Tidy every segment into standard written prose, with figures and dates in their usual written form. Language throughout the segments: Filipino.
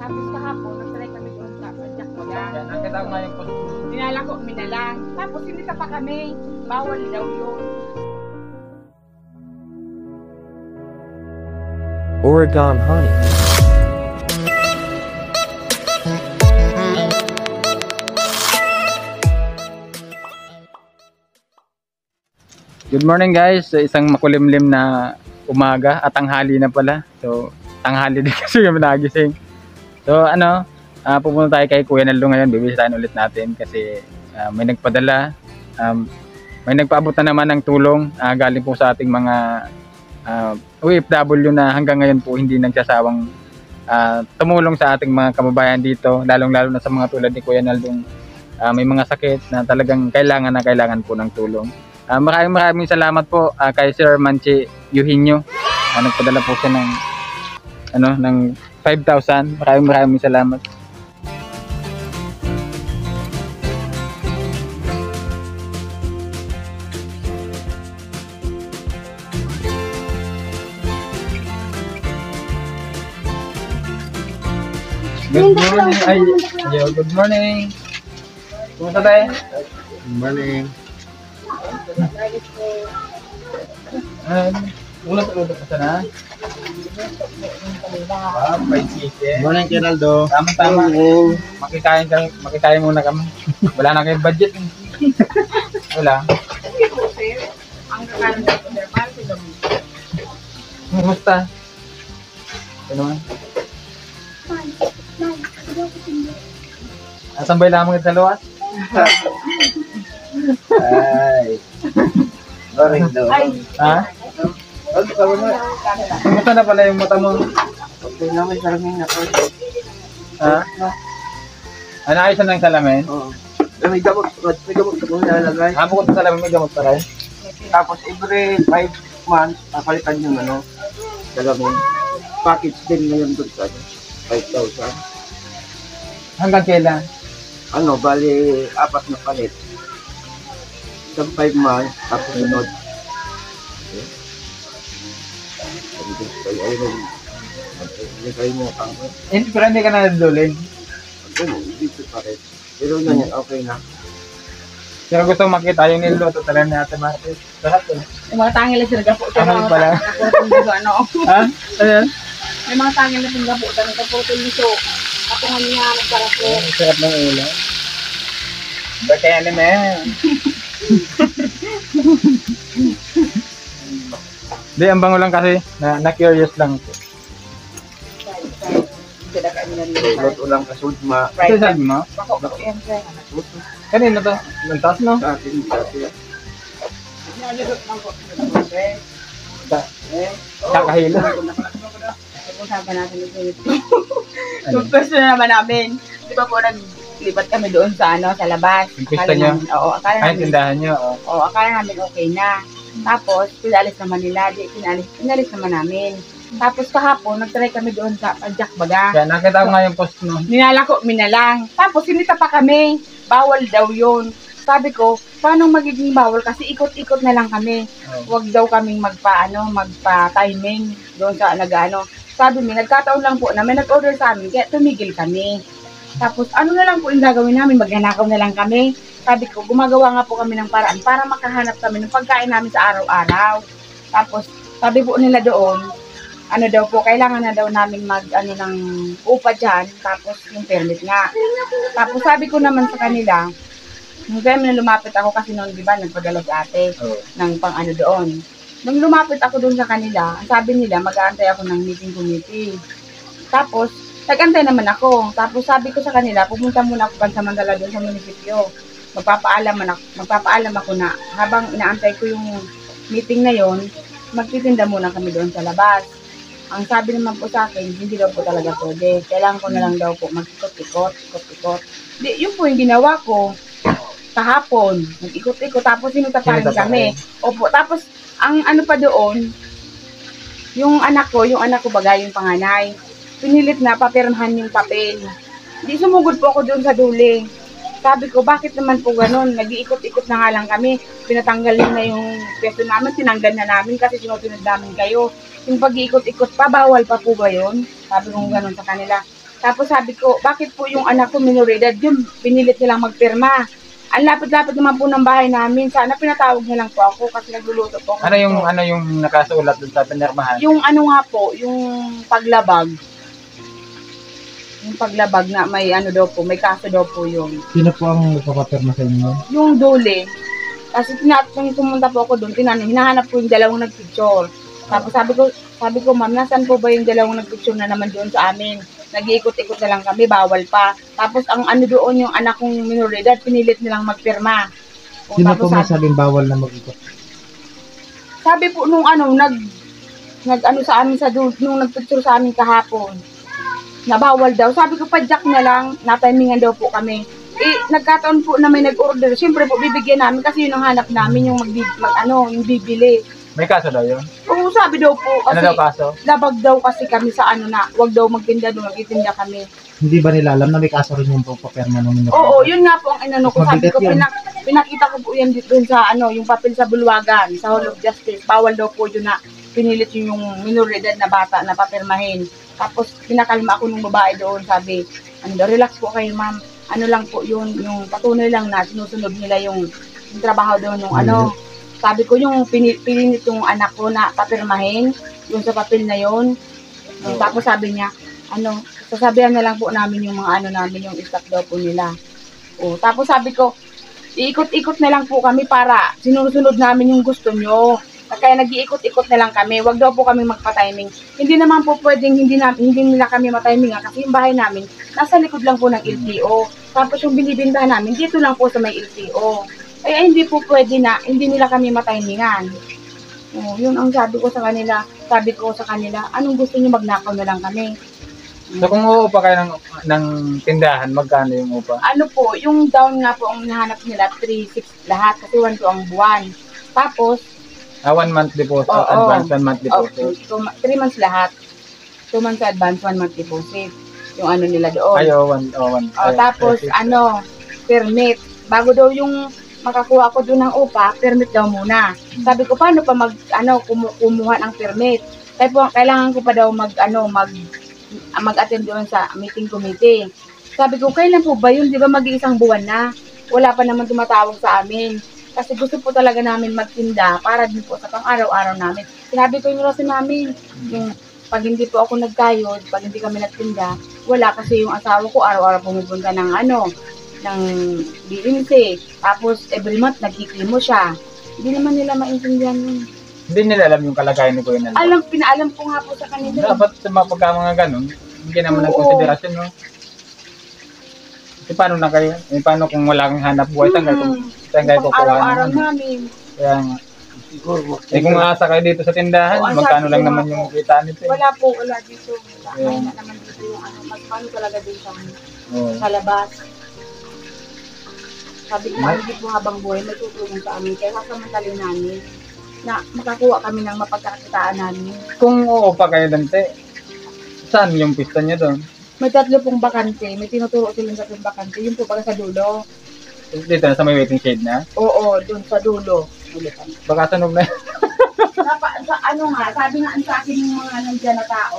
Tapos kahapon, nagtry kami doon sa Jackbaga. Yan, nakita ko nga yung post. Dinala ko, minalang. Tapos hindi pa kami. Bawal daw yun. Oregon honey. Good morning guys, so, isang makulimlim na umaga at tanghali na pala. So tanghali din kasi yung nagising. So pupunta tayo kay Kuya Naldo ngayon, bibisitahin ulit natin kasi may nagpadala, may nagpaabot na naman ng tulong galing po sa ating mga OFW na hanggang ngayon po hindi nagsasawang tumulong sa ating mga kababayan dito, lalong-lalo na sa mga tulad ni Kuya Naldong may mga sakit na talagang kailangan po ng tulong. Maraming salamat po kay Sir Manchi Eugenio. Nagpadala po siya ng 5,000. Maraming salamat. Good morning. Good morning. Kumusta tayo? Good morning. Ulat-ulat ka sana. May chicken. Good morning, Geraldo. Tama-tama. Makikain muna kami. Wala na kayong budget. Wala. Ang kakaroon ko na para sa gabi. Kumusta? Ito naman. Asambay lamang ito sa luwas? Ay. Boring daw. Ha? Kumusta na pala yung mata mo? Okay naman, salaming ako. Ha? Ayos na ng salamin? Oo. May gamot ko nilalagay. Bukod sa salamin, may gamot pa rin. Tapos every 5 months, papalitan yung salamin. Package din ngayon doon sa 5,000. Hanggang kailan? Bali, 4 na palit. Sa 5 months, tapos sunod. Kayo mo ang Pero hindi ka na nadulin. dito pa rin. Pero ganyan, okay na. Pero gusto ko makita yung niluto talaga ni Ate Martes. Lahat eh. Yung mga tangil na sila gapo. Ano pala? Ha? Ayan? May mga tangil na sila gapo. Tanong ka po ito nito. Ako nga niya nagparapo. Ang sarap ng ulam. Kaya naman. Di, ang bango lang kasi. Na-curious lang. Sila kami na nila. Luto lang kasudma. Ito sabi mo? Bako yan siya. Kanina to? Lantas no? Sa atin, Kakahilo. Pag-usapan natin ito. Yung pwesto na naman namin. Di ba po naglipat kami doon sa sa labas. Yung pwesto nyo? Oo, akala Ay, namin. tindahan nyo. Oh. Oo, akala namin okay na. Tapos, pinalis naman nila. Pinalis naman namin. Tapos kahapon, nagtry kami doon sa Jackbaga. Kaya nakita ko nga yung post no. Ninala ko, minalang. Tapos, sinita pa kami. Bawal daw yun. Sabi ko, paano magiging bawal? Kasi ikot-ikot na lang kami. Huwag daw kaming magpa-timing doon sa nag-ano. Sabi mo, nagkataon lang po na may nag-order sa amin, kaya tumigil kami. Tapos, ano na lang po yung gagawin namin? Magnanakaw na lang kami. Sabi ko, gumagawa nga po kami ng paraan para makahanap kami ng pagkain namin sa araw-araw. Tapos, sabi po nila doon, daw po, kailangan na daw namin ng upa dyan, tapos yung permit nga. Tapos sabi ko naman sa kanila, nung time na lumapit ako kasi noon, di ba, nagpadala si ate ng doon. Nung lumapit ako doon sa kanila, ang sabi nila, mag-aantay ako ng meeting committee. Tapos, nag-antay naman ako. Tapos sabi ko sa kanila, pupunta muna ako pansamantala doon sa munisipyo. Magpapaalam ako na habang inaantay ko yung meeting na yon, magtitinda muna kami doon sa labas. Ang sabi naman po sa akin, hindi daw po talaga pwede. Kailangan ko na lang daw po mag-ikot-ikot. Yun po yung ginawa ko kahapon. Nag-ikot-ikot, tapos sinuta pa rin kami. Opo, tapos ang pa doon, yung anak ko bagay, yung panganay, pinilit na papirmahan yung papel. Di sumugod po ako doon sa duling. Sabi ko, bakit naman po ganun? Nag-iikot-ikot na nga lang kami. Pinatanggal na yung peso namin, tinanggal na namin kasi sinutunod namin kayo. Yung pag-iikot-ikot pa, bawal pa po ba yun? Sabi ko gano'n sa kanila. Tapos sabi ko, bakit po yung anak ko minoridad? Yung pinilit nilang magpirma. Ang lapit-lapit naman po ng bahay namin. Sana pinatawag nilang po ako kasi nagluluto po ako. Ano yung nakasulat dun sa pinirmahan? Yung ano nga po, yung paglabag. Yung paglabag na may ano daw po, may kaso daw po yun. Sino po ang nagpapapirma sa inyo? Yung dole. Kasi nung pumunta po ako doon, hinahanap po yung dalawang nagpicture. Tapos sabi ko, ma'am, nasaan po ba yung dalawang nagpicture na naman doon sa amin? Nag-iikot-ikot na lang kami, bawal pa. Tapos ang ano doon, yung anak kong minoridad, pinilit nilang magpirma. O, Sino tapos po may sabing bawal na mag-ikot? sabi po nung ano, nag ano sa amin sa doon, nung nagpicture sa amin kahapon, na bawal daw. Sabi ko, padyak na lang, natimingan daw po kami. Eh, nagkataon po na may nag-order. Siyempre po, bibigyan namin kasi yun ang hanap namin, yung yung bibili. May kaso daw yun? Oo, sabi daw po, Ano kasi daw kaso? labag daw kasi kami sa ano na, wag daw magtinda doon, magtitinda kami. Hindi ba nila alam na may kaso rin yung papirma ng minor? Oo, yun nga po ang inano ko. Sabi ko, Mabigat yun. pinakita ko po yan dito sa ano, yung papel sa bulwagan, sa Hall of Justice. Bawal daw po yun na pinilit yung minoridad na bata na papirmahin. Tapos pinakalma ako ng babae doon, sabi, ano daw, relax po kayo ma'am. Ano lang po yun, yung patunay lang na sinusunod nila yung trabaho doon, yung ano. Sabi ko, yung pinilit yung anak ko na papirmahin, yung sa papel na yun. Tapos sabi niya, ano, sasabihan na lang po namin yung mga ano namin, yung staff daw po nila. O, tapos sabi ko, iikot-ikot na lang po kami para sinusunod namin yung gusto nyo. Kaya nag-iikot-ikot na lang kami. Wag daw po kami magpa-timing. Hindi naman po pwedeng hindi nila kami ma-timing kasi yung bahay namin nasa likod lang po ng LTO. Tapos yung binibindahan namin dito lang po sa may LTO. Kaya hindi po pwede na hindi nila kami ma-timingan. Oh, yun ang sabi ko sa kanila. Sabi ko sa kanila, anong gusto niyo, magnakaw na lang kami. So kung uupa kayo ng tindahan, magkano yung upa? Ano po, yung down nga po ang nahanap nila, 3-6 lahat kasi 1 to ang buwan. Tapos, 1 month deposit, Oo. advance 1 month deposit. 3 months lahat. 2 months advance, 1 month deposit. Yung ano nila doon. One. Tapos, permit. Bago daw yung makakuha ko doon ng upa, permit daw muna. Sabi ko, paano pa kumuha ng permit? Kailangan ko pa daw mag-attend doon sa meeting committee. Sabi ko, kailan po ba yun? Di ba mag-iisang buwan na? Wala pa naman tumatawag sa amin. Kasi gusto po talaga namin magtinda para din po sa pang-araw-araw namin. Sinabi ko yung rason namin, yung pag hindi po ako nagkayod, pag hindi kami nagtinda, wala kasi yung asawa ko araw-araw pumupunta ng ng BNC. Tapos every month nagkikimo siya. Hindi naman nila maintindihan yun. Hindi nila alam yung kalagayan ni Kuya Nando. Pinaalam ko nga po sa kanila. Dapat sa mga pagka mga ganun, hindi naman ng Oo. konsiderasyon, no? Kasi paano na kayo? Paano kung wala kang hanap buhay? Saan kayo kukuha Araw-araw naman? namin. Kaya nga. Siguro, Kung aasa kayo dito sa tindahan, Oo, ang magkano sabi lang ko naman nga yung po, kita nito. Wala dito. Yeah. Kaya na naman dito yung mas paano talaga din Oo. sa labas. Sabi ko, hindi po habang buhay, may tutulong sa amin. Kaya sasamantalin namin na makakuha kami ng mapagkakitaan namin. Kung uupa kayo dante, saan yung pista niya doon? May 3 pong bakante. May tinuturo silang 3 bakante. Yung po baga sa dulo. Dito na sa may waiting shade na? Oo, dun sa dulo. Baka sunog na. Sabi nga sa akin yung mga nandiyan na tao.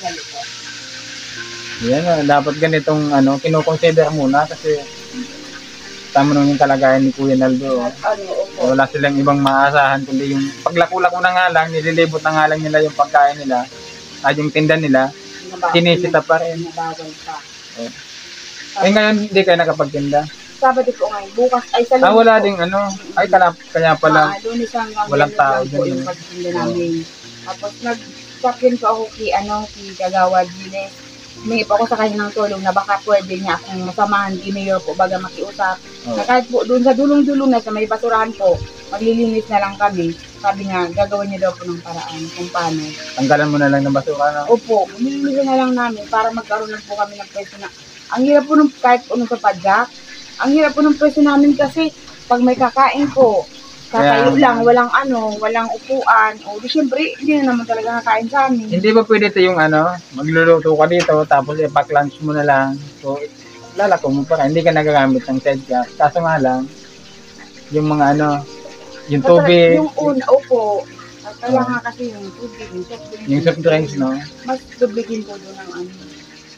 Yan, dapat ganitong kinoconsider muna kasi tama naman yung kalagayan ni Kuya Naldo. Opo. Wala silang ibang maasahan kundi yung paglako-lako na nga lang, nililibot na nga lang nila yung pagkain nila at yung tinda nila, sinisita pa rin. Nabawal pa. Eh ngayon, hindi kayo nakapagtinda. Sabado po ngayon. Bukas ay sa Lunes Wala po. ding kaya pala. Lunes hanggang Walang Biyernes tao lang po dyan, yung eh. pagtitinda namin. Tapos nag-check-in po ako kay Kagawad Giles. Humingi po ako sa kanya ng tulong na baka pwede niya akong masamahan kay Mayor po baga makiusap. Oh. Na kahit po doon sa dulong-dulong na sa may basurahan po, maglilinis na lang kami. Sabi nga, gagawin niya daw po ng paraan kung paano. Tanggalan mo na lang ng basura. No? Opo, maglilinis na lang namin para magkaroon lang po kami ng pwesto na. Ang hirap po nung kahit po nung sa padyak, ang hirap po ng pwesto namin kasi pag may kakain po, kakayo lang, walang upuan. O di syempre, hindi na naman talaga kakain sa amin. Hindi ba pwede ito yung magluluto ka dito tapos ipack-lunch mo na lang. So, lalako mo pa rin. Hindi ka nagagamit ng sidecar. Kaso nga lang, yung mga yung tubig, Yung opo. Kaya nga kasi yung tubig, yung soft drinks. yung soft drinks, no? Mas tubigin po doon ang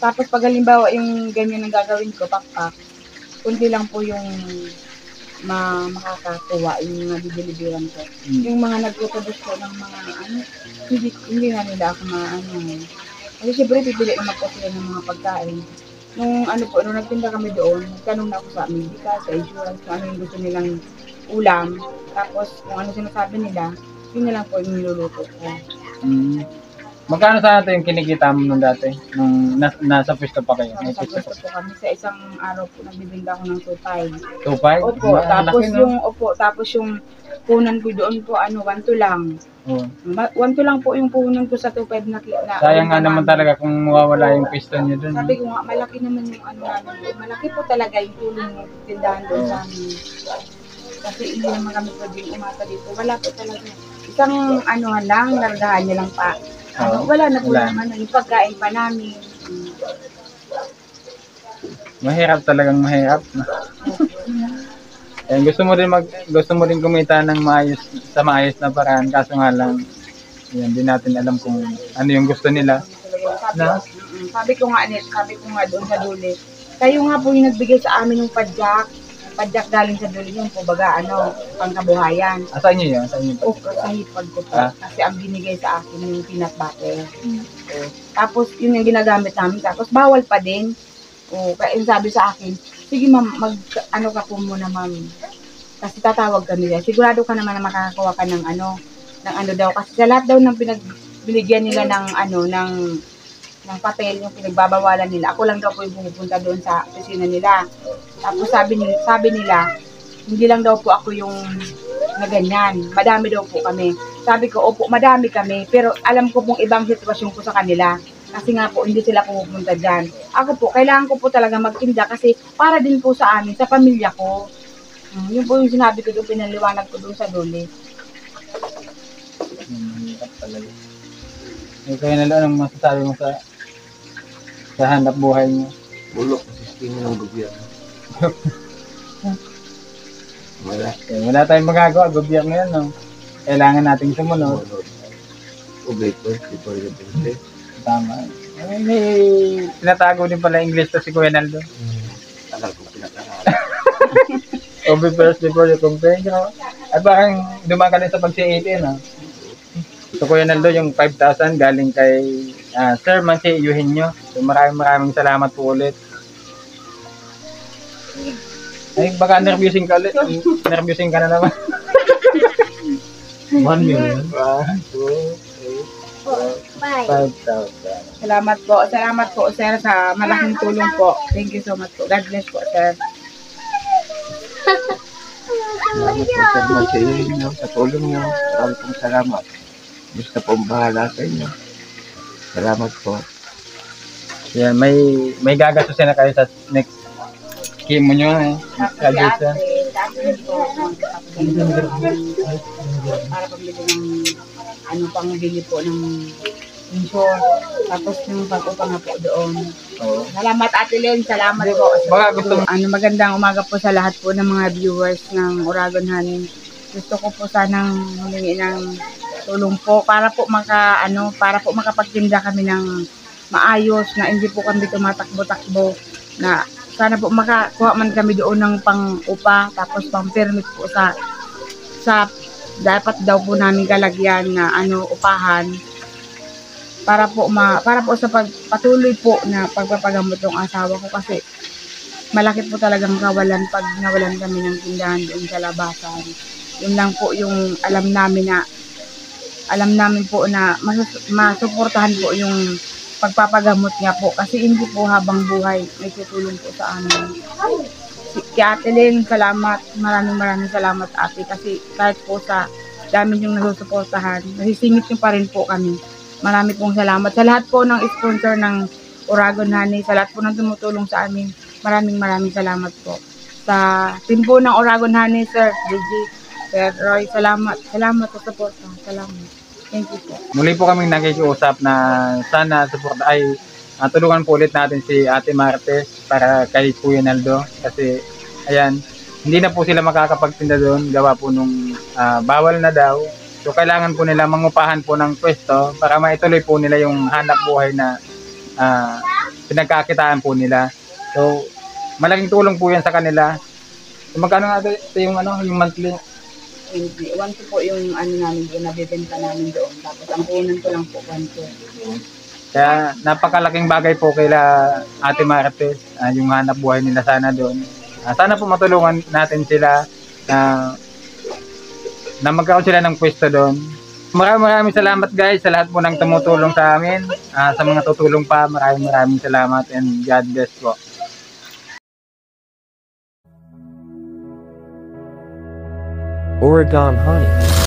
Tapos pag halimbawa yung ganyan ang gagawin ko, pakpak, kunti lang po yung makakakuha, yung mga bibilibiran ko. Yung mga nagtutubos ko ng mga ano, hindi na nila ako maano. Kasi syempre pipili naman po sila ng mga pagkain. Nung ano po, nung nagtinda kami doon, nagtanong na ako sa medical, sa insurance, kung ano yung gusto nilang ulam. Tapos kung ano sinasabi nila, yun na lang po yung niluluto ko. Magkano sa atin yung kinikita mo nung dati? Nung nasa pwesto pa kayo? May Sa pwesto gusto pa. po kami, sa isang araw po nagbibinda ako ng 2.5. 2.5? Opo, tapos yung punan ko doon po, 1 lang. Oo. 1 lang po yung punan ko sa 2.5 na Sayang nga naman talaga kung mawawala yung pwesto niyo dun. Sabi ko nga, malaki naman yung namin. Malaki po talaga yung tulong ng tindahan doon sa amin. Kasi hindi naman kami pwedeng umasa dito. Wala po talaga. Isang lang, naragahan niya lang pa. Wala na po naman. Yung pagkain pa namin. Mahirap talagang mahirap. Eh, gusto mo din kumita ng maayos na paraan, kaso nga lang yan, di natin alam kung ano yung gusto nila. Sabi ko nga doon sa Duli. Kayo nga po yung nagbigay sa amin ng padyak galing sa Duli yun po, baga pangkabuhayan. Saan niyo yun? Saan niyo O, sa hipag ko po. Kasi ang binigay sa akin yung peanut butter. Tapos, yun yung ginagamit namin. Tapos, bawal pa din. O, kaya yung sabi sa akin, sige ma'am, ka po muna ma'am. Kasi tatawag kami dyan. Sigurado ka naman na makakakuha ka ng daw. Kasi sa lahat daw ng binigyan nila ng papel, yung pinagbabawalan nila. Ako lang daw po yung pumupunta doon sa opisina nila. Tapos sabi nila, hindi lang daw po ako yung na ganyan. Madami daw po kami. Sabi ko, opo, madami kami. Pero alam ko pong ibang sitwasyon ko sa kanila. Kasi nga po, hindi sila pumupunta dyan. Ako po, kailangan ko po talaga magtinda kasi para din po sa amin, sa pamilya ko. Yun po yung sinabi ko doon, pinaliwanag ko doon sa Duli. talaga. Kaya na lang, anong masasabi mo sa hanap buhay niyo? Bulok sa sistema ng gobyerno. Wala tayong magagawa, gobyerno yan, no? Kailangan nating sumunod. Obey first before you obey. Tama. May tinatago din pala English to si Kuya Naldo. Tagal kong pinag-aralan. Obey first before you complain, no? At parang dumaan ka din sa pag-CAT, no? So, Kuya Naldo, yung 5,000 galing kay Sir Mansi Eugenio. So, maraming salamat po ulit. Ay, baka nervyosing ka ulit. Nervyosing ka na naman. 1 million. 1, 2, 3, 5,000. Salamat po, sir, sa malaking tulong po. Thank you so much po. God bless po, sir. Salamat po sir man sa inyo, sa tulong nyo. Maraming pong salamat. Gusto pong bahala sa inyo. Salamat po. Yan, may gagastusin na kayo sa next chemo nyo, eh. Sa Jason. Para pambili ng pangbili po ng insure. Tapos yung pag-upa nga po doon. Oo. Salamat Ate Len, salamat po. Baka gusto mo. Magandang umaga po sa lahat po ng mga viewers ng Uragon Honey. Gusto ko po sanang humingi ng tulong po para po makapagtinda kami ng maayos na hindi po kami tumatakbo-takbo na sana po makakuha man kami doon ng pang-upa tapos pang-permit po sa dapat daw po namin kalagyan na upahan para po sa pagpatuloy po na pagpapagamot ng asawa ko kasi malaki po talagang kawalan pag nawalan kami ng tindahan doon sa labasan. Yun lang po yung alam namin po na masuportahan po yung pagpapagamot niya po kasi hindi po habang buhay may tutulong po sa amin. Kaya Ate Len, salamat. Maraming salamat ate kasi kahit po sa dami yung nasusuportahan, nasisingit nyo pa rin po kami. Marami pong salamat sa lahat po ng sponsor ng Uragon Honey, sa lahat po ng tumutulong sa amin. Maraming salamat po. Sa team po ng Uragon Honey, Sir Gigi, Sir Roy, salamat. Salamat sa support. Salamat. Thank you po. Muli po kaming nakikiusap na sana tulungan po ulit natin si Ate Martes para kay Kuya Naldo kasi ayan, hindi na po sila makakapagtinda doon gawa po nung bawal na daw. So kailangan po nila mangupahan po ng pwesto para maituloy po nila yung hanap buhay na pinagkakitaan po nila. So, malaking tulong po yan sa kanila. So, magkano nga ito yung, yung monthly? 1 po yung ano namin doon, nabibenta namin doon. Tapos ang punan ko lang po 1 po. Kaya napakalaking bagay po kila Ate Martes, yung hanap buhay nila sana doon. Sana po matulungan natin sila na magkaroon sila ng pwesto doon. Maraming salamat guys sa lahat po ng tumutulong sa amin. Sa mga tutulong pa, maraming salamat and God bless po. Oregon Honey.